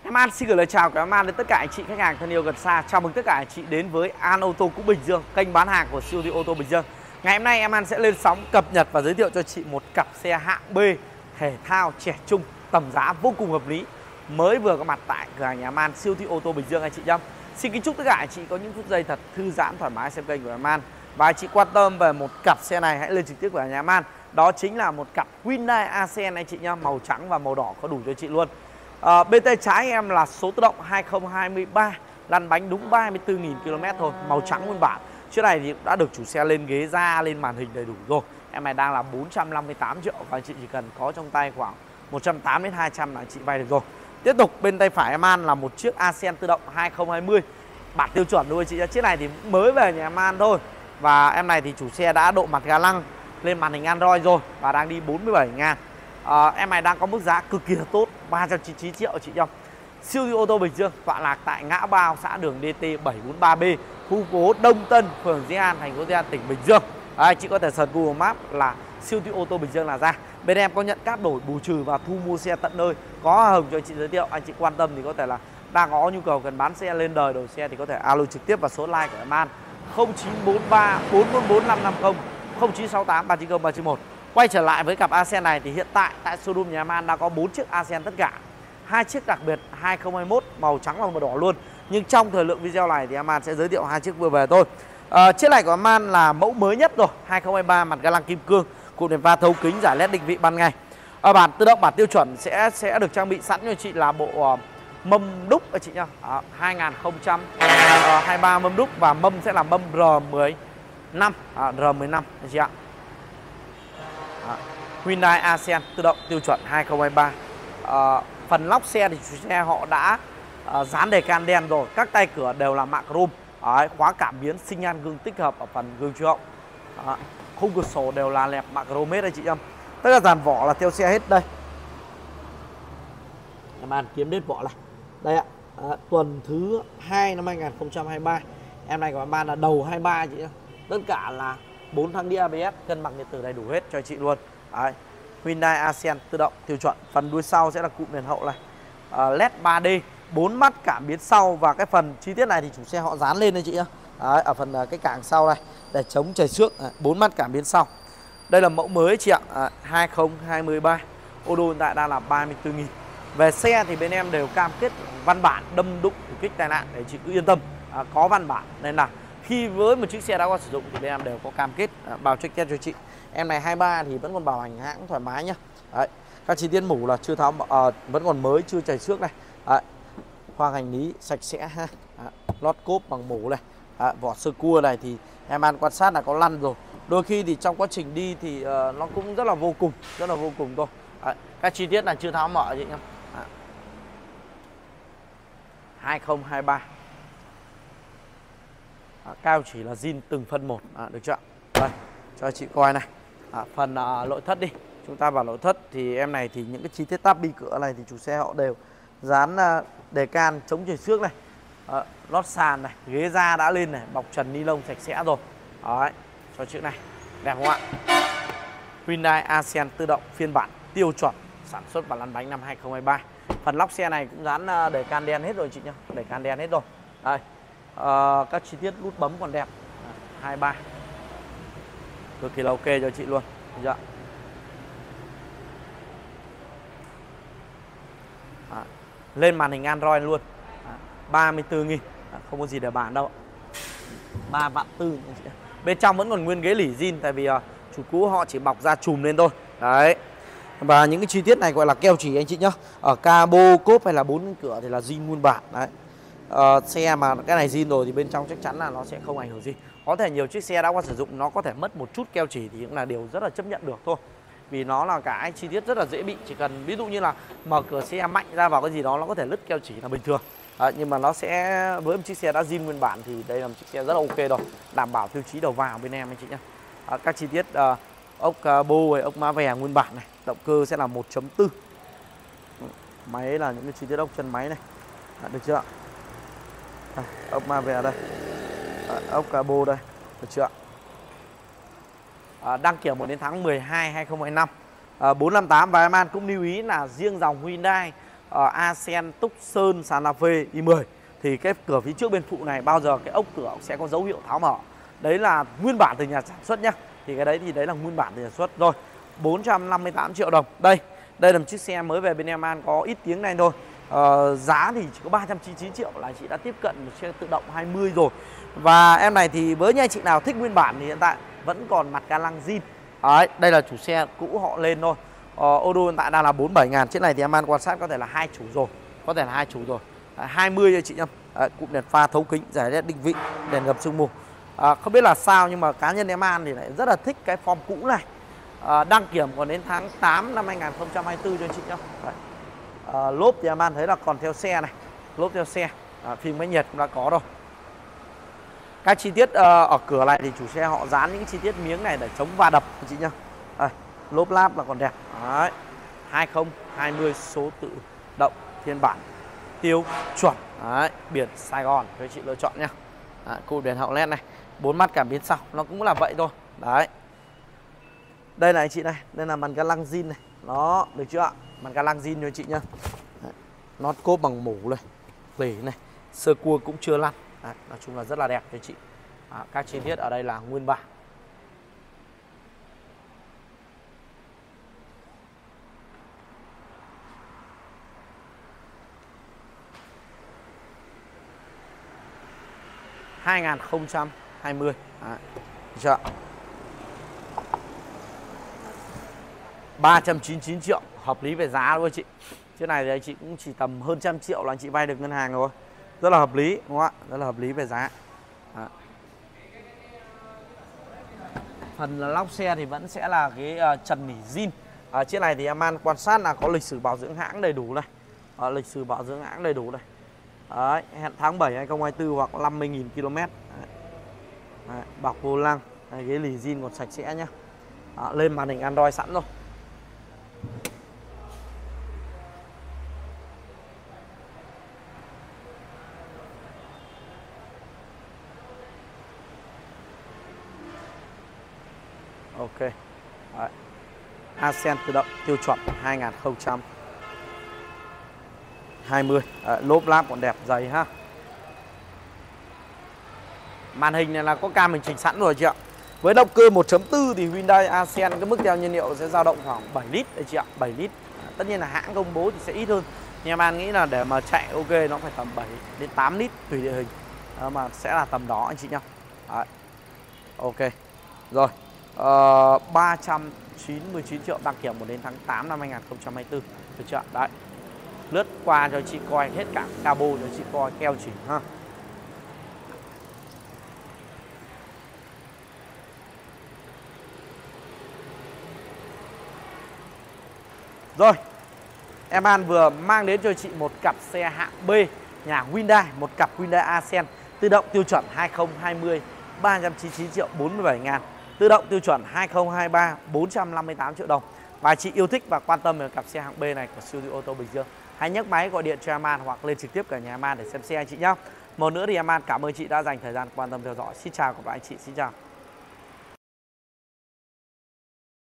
Em An xin gửi lời chào của em An đến tất cả anh chị khách hàng thân yêu gần xa. Chào mừng tất cả anh chị đến với An Ô tô cũ Bình Dương, kênh bán hàng của siêu thị ô tô Bình Dương. Ngày hôm nay em An sẽ lên sóng cập nhật và giới thiệu cho chị một cặp xe hạng B thể thao trẻ trung, tầm giá vô cùng hợp lý, mới vừa có mặt tại cửa hàng nhà em An siêu thị ô tô Bình Dương anh chị nhé. Xin kính chúc tất cả anh chị có những phút giây thật thư giãn thoải mái xem kênh của em An. Và anh chị quan tâm về một cặp xe này hãy lên trực tiếp của nhà em An. Đó chính là một cặp Hyundai Accent anh chị nhé, màu trắng và màu đỏ có đủ cho chị luôn. Bên tay trái em là số tự động 2023, lăn bánh đúng 34.000 km thôi, màu trắng nguyên bản. Chiếc này thì đã được chủ xe lên ghế da, lên màn hình đầy đủ rồi. Em này đang là 458 triệu và anh chị chỉ cần có trong tay khoảng 180 đến 200 là anh chị vay được rồi. Tiếp tục bên tay phải em An là một chiếc Accent tự động 2020, bản tiêu chuẩn luôn anh chị nhé. Chiếc này thì mới về nhà em An thôi. Và em này thì chủ xe đã độ mặt ga lăng, lên màn hình Android rồi và đang đi 47.000. Em này đang có mức giá cực kỳ là tốt, 399 triệu chị nhá. Siêu thị ô tô Bình Dương tọa lạc tại ngã ba xã đường DT 743B, khu phố Đông Tân, phường Di An, thành phố Di An, tỉnh Bình Dương. Đấy, chị có thể search Google Maps là siêu thị ô tô Bình Dương là ra. Bên em có nhận cáp đổi, bù trừ và thu mua xe tận nơi, có hoa hồng cho anh chị giới thiệu. Anh chị quan tâm thì có thể là đang có nhu cầu cần bán xe, lên đời đổi xe thì có thể alo trực tiếp vào số line của em An 0943 444 550 0968 390 391. Quay trở lại với cặp Accent này thì hiện tại tại showroom nhà em An đã có 4 chiếc Accent tất cả. 2 chiếc đặc biệt 2021 màu trắng và màu đỏ luôn. Nhưng trong thời lượng video này thì em An sẽ giới thiệu 2 chiếc vừa về thôi. Chiếc này của em An là mẫu mới nhất rồi, 2023, mặt ga lăng kim cương, cụm đèn pha thấu kính, giải LED định vị ban ngày. Bản tự động, bản tiêu chuẩn sẽ được trang bị sẵn cho chị là bộ mâm đúc anh chị nhá. 2023 mâm đúc và mâm sẽ là mâm R15, R15 anh chị ạ. Hyundai Accent tự động tiêu chuẩn 2023. Phần lóc xe thì chủ xe họ đã dán đề can đen rồi, các tay cửa đều là mạ chrome. Khóa cảm biến, sinh nhan gương tích hợp ở phần gương chiếu hậu. Khung cửa sổ đều là lẹp mạ chrome hết đây chị em. Tất cả dàn vỏ là theo xe hết đây. Em An kiếm đết vỏ này. Đây ạ. Tuần thứ 2 năm 2023. Em này của em An là đầu 23 chị em. Tất cả là 4 thăng đĩa ABS, cân bằng điện tử đầy đủ hết cho chị luôn. Đấy. Hyundai Accent tự động tiêu chuẩn. Phần đuôi sau sẽ là cụm đèn hậu này, LED 3D, 4 mắt cảm biến sau. Và cái phần chi tiết này thì chủ xe họ dán lên đây chị nhá. Đấy, ở phần cái cảng sau này để chống chảy xước, 4 mắt cảm biến sau. Đây là mẫu mới chị ạ, 2023. Ô tô hiện tại đang là 34.000. Về xe thì bên em đều cam kết văn bản đâm đụng thủ kích tai nạn để chị cứ yên tâm, có văn bản nên là khi với một chiếc xe đã qua sử dụng thì bên em đều có cam kết bao check test cho chị. Em này 23 thì vẫn còn bảo hành hãng thoải mái nhá. Đấy. Các chi tiết mủ là chưa tháo, vẫn còn mới, chưa chảy xước này. Đấy. Khoang hành lý sạch sẽ ha. Lót cốp bằng mủ này. Vỏ sơ cua này thì em An quan sát là có lăn rồi. Đôi khi thì trong quá trình đi thì nó cũng rất là vô cùng thôi. Đấy. Các chi tiết là chưa tháo mở chị nhá. 2023. Cao chỉ là zin từng phân một, được chưa? Đây, cho chị coi này. Phần nội thất đi. Chúng ta vào nội thất thì em này thì những cái chi tiết táp bi cửa này thì chủ xe họ đều dán đề can chống chảy xước này. Lót sàn này, ghế da đã lên này, bọc trần ni lông sạch sẽ rồi. Đấy, cho chiếc này. Đẹp không ạ? Hyundai Accent tự động phiên bản tiêu chuẩn, sản xuất và lăn bánh năm 2023. Phần lóc xe này cũng dán đề can đen hết rồi chị nhá, đề can đen hết rồi. Đây. Các chi tiết nút bấm còn đẹp. 23 cực kỳ là ok cho chị luôn. Được. Lên màn hình Android luôn. 34.000, không có gì để bàn đâu. 3,4 vạn. Bên trong vẫn còn nguyên ghế lỉ zin, tại vì chủ cũ họ chỉ bọc da chùm lên thôi. Đấy. Và những cái chi tiết này gọi là keo chỉ anh chị nhá. Ở cabo, cốp hay là 4 cửa thì là zin nguyên bản. Đấy. Xe mà cái này zin rồi thì bên trong chắc chắn là nó sẽ không ảnh hưởng gì. Có thể nhiều chiếc xe đã qua sử dụng nó có thể mất một chút keo chỉ thì cũng là điều rất là chấp nhận được thôi. Vì nó là cái chi tiết rất là dễ bị. Chỉ cần ví dụ như là mở cửa xe mạnh ra vào cái gì đó nó có thể lứt keo chỉ là bình thường. Nhưng mà nó sẽ với một chiếc xe đã zin nguyên bản thì đây là một chiếc xe rất là ok rồi. Đảm bảo tiêu chí đầu vào bên em anh chị nhé. Các chi tiết ốc bô hay ốc má vè nguyên bản này. Động cơ sẽ là 1.4. Máy là những cái chi tiết ốc chân máy này. Được chưa ạ? Ốc ma vè đây, ốc cabo đây, được chưa ạ? Đăng kiểm 1 đến tháng 12 2025, 458. Và em An cũng lưu ý là riêng dòng Hyundai Ascend, Tucson, Santa Fe i10 thì cái cửa phía trước bên phụ này bao giờ cái ốc cửa sẽ có dấu hiệu tháo mở. Đấy là nguyên bản từ nhà sản xuất nhá. Thì cái đấy thì đấy là nguyên bản từ nhà sản xuất rồi. 458 triệu đồng. Đây là một chiếc xe mới về bên em An có ít tiếng này thôi. Giá thì chỉ có 399 triệu là chị đã tiếp cận một xe tự động 20 rồi. Và em này thì với những anh chị nào thích nguyên bản thì hiện tại vẫn còn mặt ga lăng zin. Đấy, đây là chủ xe cũ họ lên thôi. Ô tô hiện tại đang là 47.000. Chiếc này thì em An quan sát có thể là hai chủ rồi. Có thể là hai chủ rồi. 20 cho chị nhá. Cụm đèn pha thấu kính, giải led định vị, đèn gập sương mù. Không biết là sao nhưng mà cá nhân em An thì lại rất là thích cái form cũ này. Đăng kiểm còn đến tháng 8 năm 2024 cho anh chị nhá. Đấy. Lốp thì em An thấy là còn theo xe này. Lốp theo xe. Phim máy nhiệt cũng đã có rồi. Các chi tiết ở cửa này thì chủ xe họ dán những chi tiết miếng này để chống va đập anh chị nhá. Lốp láp là còn đẹp. Đấy. 2020 số tự động phiên bản tiêu chuẩn. Đấy, biển Sài Gòn cho chị lựa chọn nhá. Cụm đèn hậu led này, 4 mắt cảm biến sau, nó cũng là vậy thôi. Đấy. Đây là anh chị này, đây là màn ga lăng zin này. Đó, được chưa ạ? Màn ga lăng zin cho anh chị nhá. Nót cốp bằng mủ này, vỉ này, sơ cua cũng chưa lăn. Đấy, nói chung là rất là đẹp cho chị. Các chi tiết ở đây là nguyên bản. Hai 2020. Đấy, được chưa? 399 triệu hợp lý về giá luôn chị. Chiếc này thì anh chị cũng chỉ tầm hơn 100 triệu là anh chị vay được ngân hàng rồi. Rất là hợp lý đúng không ạ? Rất là hợp lý về giá. Đó. Phần là lóc xe thì vẫn sẽ là cái trần nỉ zin. Chiếc này thì em An quan sát là có lịch sử bảo dưỡng hãng đầy đủ này. Lịch sử bảo dưỡng hãng đầy đủ này. Đấy, hẹn tháng 7 2024 hoặc 50.000 km. Đấy, bọc vô lăng. Đấy, ghế lì zin còn sạch sẽ nhá. Lên màn hình Android sẵn rồi. Ok. Đấy. Ascend tự động tiêu chuẩn 2020. Lốp láp còn đẹp dày ha. Màn hình này là có cam mình chỉnh sẵn rồi chị ạ. Với động cơ 1.4 thì Hyundai Ascend cái mức theo nhiên liệu sẽ dao động khoảng 7 lít đấy chị ạ, 7 lít. Tất nhiên là hãng công bố thì sẽ ít hơn. Nhưng em An nghĩ là để mà chạy ok nó phải tầm 7 đến 8 lít tùy địa hình. Mà sẽ là tầm đó anh chị nhá. Đấy. Ok. Rồi. 399 triệu đăng kiểm đến tháng 8 năm 2024. Được chưa? Đấy. Lướt qua cho chị coi hết cả cabo cho chị coi keo chỉ ha. Rồi, em An vừa mang đến cho chị một cặp xe hạng B nhà Hyundai, một cặp Hyundai Ascend tự động tiêu chuẩn 2020 399 triệu 47 ngàn, tự động tiêu chuẩn 2023 458 triệu đồng. Và chị yêu thích và quan tâm về cặp xe hạng B này của siêu thị ô tô Bình Dương, hãy nhấc máy gọi điện cho em An hoặc lên trực tiếp cả nhà em An để xem xe anh chị nhé. Một nữa thì em An cảm ơn chị đã dành thời gian quan tâm theo dõi. Xin chào các bạn chị, xin chào.